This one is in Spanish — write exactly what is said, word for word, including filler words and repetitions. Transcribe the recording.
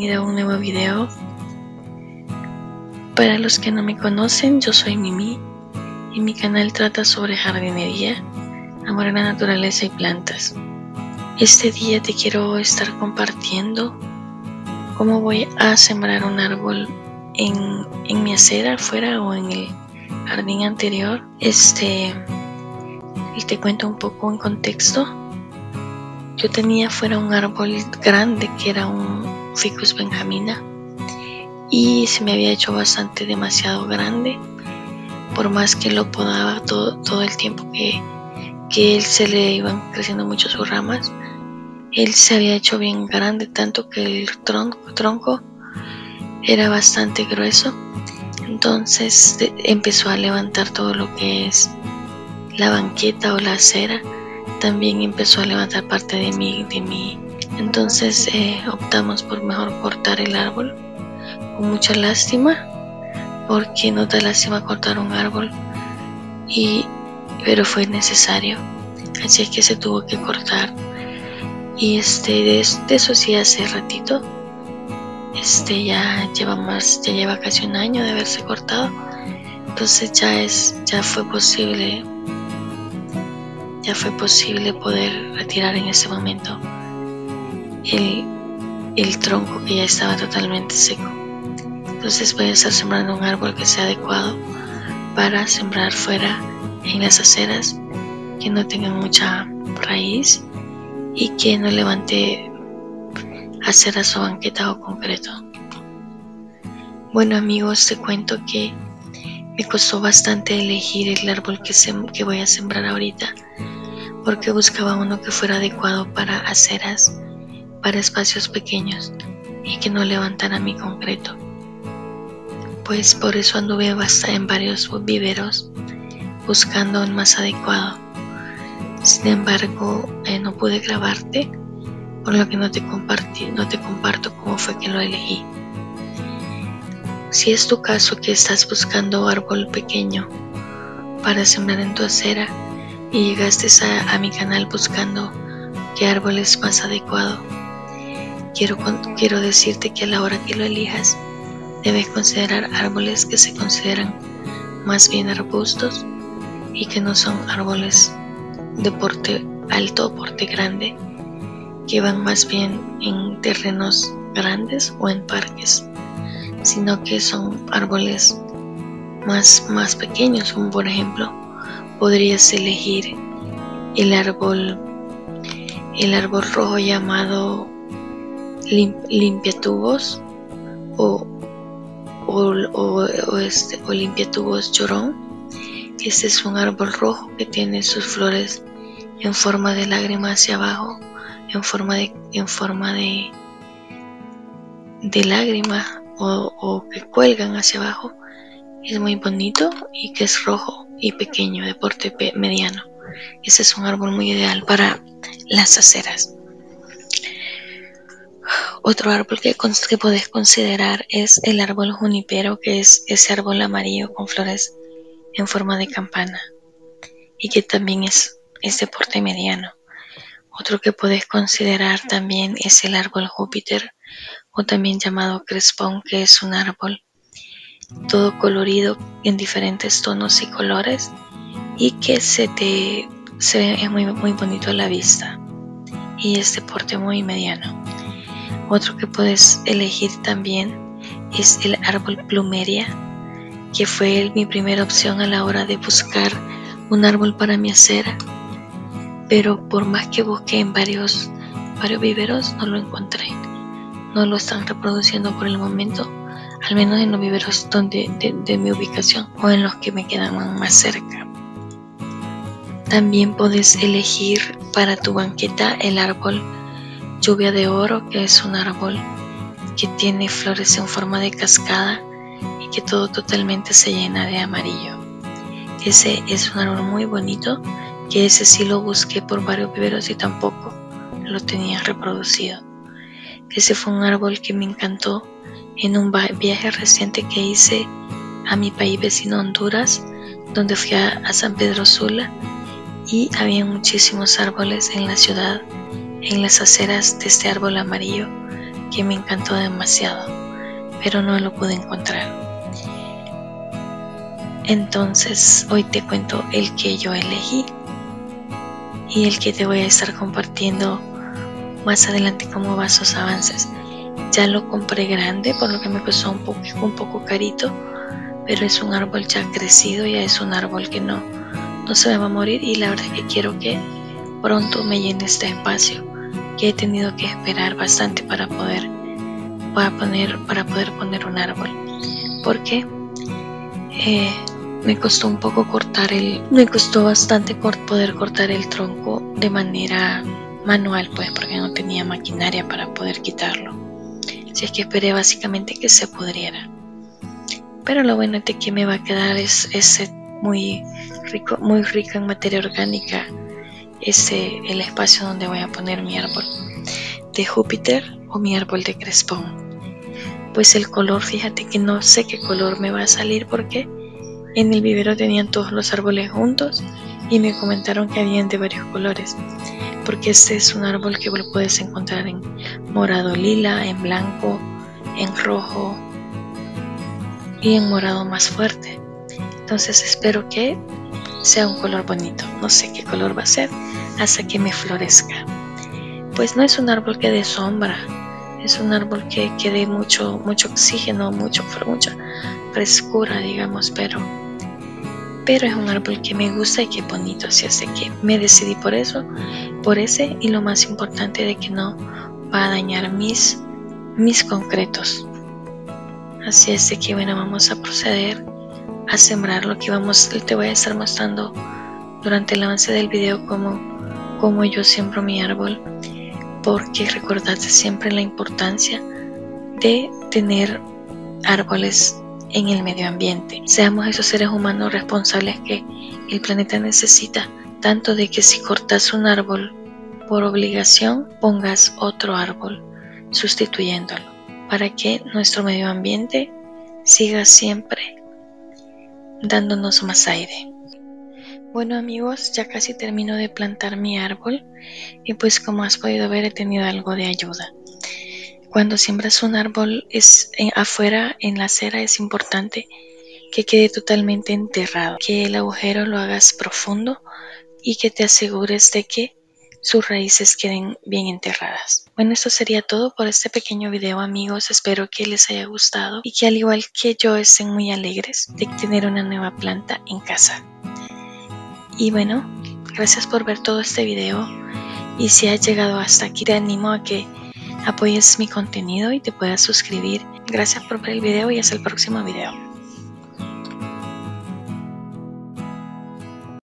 bienvenida a un nuevo video. Para los que no me conocen, yo soy Mimi y mi canal trata sobre jardinería, amor a la naturaleza y plantas. Este día te quiero estar compartiendo cómo voy a sembrar un árbol en, en mi acera afuera o en el jardín anterior. Este, y te cuento un poco en contexto. Yo tenía afuera un árbol grande que era un Ficus benjamina y se me había hecho bastante demasiado grande. Por más que lo podaba todo, todo el tiempo que, que él se le iban creciendo mucho sus ramas, él se había hecho bien grande, tanto que el tronco, tronco era bastante grueso. Entonces de, empezó a levantar todo lo que es la banqueta o la acera. También empezó a levantar parte de mí, de mí. Entonces eh, optamos por mejor cortar el árbol, con mucha lástima, porque no da lástima cortar un árbol, y, pero fue necesario, así es que se tuvo que cortar. Y este, de, de eso sí, hace ratito, este ya lleva más, ya lleva casi un año de haberse cortado. Entonces ya es, ya fue posible. Ya fue posible poder retirar en ese momento el, el tronco que ya estaba totalmente seco. Entonces voy a estar sembrando un árbol que sea adecuado para sembrar fuera en las aceras, que no tengan mucha raíz y que no levante aceras o banqueta o concreto. Bueno amigos, te cuento que me costó bastante elegir el árbol que, sem- que voy a sembrar ahorita, porque buscaba uno que fuera adecuado para aceras, para espacios pequeños y que no levantara mi concreto. Pues por eso anduve bastante en varios viveros buscando un más adecuado. Sin embargo, eh, no pude grabarte, por lo que no te compartí, no te comparto cómo fue que lo elegí. Si es tu caso que estás buscando árbol pequeño para sembrar en tu acera, y llegaste a, a mi canal buscando qué árbol es más adecuado, quiero, quiero decirte que a la hora que lo elijas debes considerar árboles que se consideran más bien arbustos y que no son árboles de porte alto o porte grande, que van más bien en terrenos grandes o en parques, sino que son árboles más, más pequeños, como por ejemplo podrías elegir el árbol el árbol rojo llamado lim, limpiatubos o, o, o, o, este, o limpiatubos llorón. Este es un árbol rojo que tiene sus flores en forma de lágrima hacia abajo, en forma de, en forma de, de lágrima o, o que cuelgan hacia abajo. Es muy bonito y que es rojo y pequeño, de porte mediano. Ese es un árbol muy ideal para las aceras. Otro árbol que, que podés considerar es el árbol junipero, que es ese árbol amarillo con flores en forma de campana y que también es, es de porte mediano. Otro que podés considerar también es el árbol Júpiter, o también llamado crespón, que es un árbol todo colorido en diferentes tonos y colores y que se te se ve es muy, muy bonito a la vista y es de porte muy mediano. Otro que puedes elegir también es el árbol plumeria, que fue el, mi primera opción a la hora de buscar un árbol para mi acera, pero por más que busqué en varios, varios viveros no lo encontré, no lo están reproduciendo por el momento, al menos en los viveros donde, de, de mi ubicación o en los que me quedan más cerca. También puedes elegir para tu banqueta el árbol lluvia de oro, que es un árbol que tiene flores en forma de cascada y que todo totalmente se llena de amarillo. Ese es un árbol muy bonito, que ese sí lo busqué por varios viveros y tampoco lo tenía reproducido. Ese fue un árbol que me encantó en un viaje reciente que hice a mi país vecino Honduras, donde fui a, a San Pedro Sula, y había muchísimos árboles en la ciudad, en las aceras de este árbol amarillo, que me encantó demasiado, pero no lo pude encontrar. Entonces hoy te cuento el que yo elegí y el que te voy a estar compartiendo más adelante cómo va sus avances. Ya lo compré grande, por lo que me costó un poco, un poco carito, pero es un árbol ya crecido, ya es un árbol que no, no se me va a morir, y la verdad es que quiero que pronto me llene este espacio que he tenido que esperar bastante para poder, para poner, para poder poner un árbol, porque eh, me costó un poco cortar el, me costó bastante poder cortar el tronco de manera manual, pues porque no tenía maquinaria para poder quitarlo. Así es que esperé básicamente que se pudriera. Pero lo bueno de que me va a quedar es ese muy rico, muy rico en materia orgánica, ese el espacio donde voy a poner mi árbol de Júpiter o mi árbol de crespón. Pues el color, fíjate que no sé qué color me va a salir, porque en el vivero tenían todos los árboles juntos y me comentaron que habían de varios colores, porque este es un árbol que lo puedes encontrar en morado lila, en blanco, en rojo y en morado más fuerte. Entonces espero que sea un color bonito. No sé qué color va a ser hasta que me florezca. Pues no es un árbol que dé sombra, es un árbol que, que dé mucho, mucho oxígeno, mucho, mucha frescura, digamos, pero, pero es un árbol que me gusta y que es bonito. Así es de que me decidí por eso, por ese, y lo más importante de que no va a dañar mis, mis concretos. Así es de que bueno, vamos a proceder a sembrar lo que vamos. Te voy a estar mostrando durante el avance del video cómo, cómo yo siembro mi árbol, porque recordad siempre la importancia de tener árboles en el medio ambiente. Seamos esos seres humanos responsables que el planeta necesita, tanto de que si cortas un árbol por obligación, pongas otro árbol sustituyéndolo, para que nuestro medio ambiente siga siempre dándonos más aire. Bueno amigos, ya casi termino de plantar mi árbol y pues como has podido ver he tenido algo de ayuda. Cuando siembras un árbol es en, afuera en la acera, es importante que quede totalmente enterrado, que el agujero lo hagas profundo y que te asegures de que sus raíces queden bien enterradas. Bueno, esto sería todo por este pequeño video amigos, espero que les haya gustado y que al igual que yo estén muy alegres de tener una nueva planta en casa. Y bueno, gracias por ver todo este video, y si has llegado hasta aquí te animo a que apoyes mi contenido y te puedas suscribir. Gracias por ver el video y hasta el próximo video.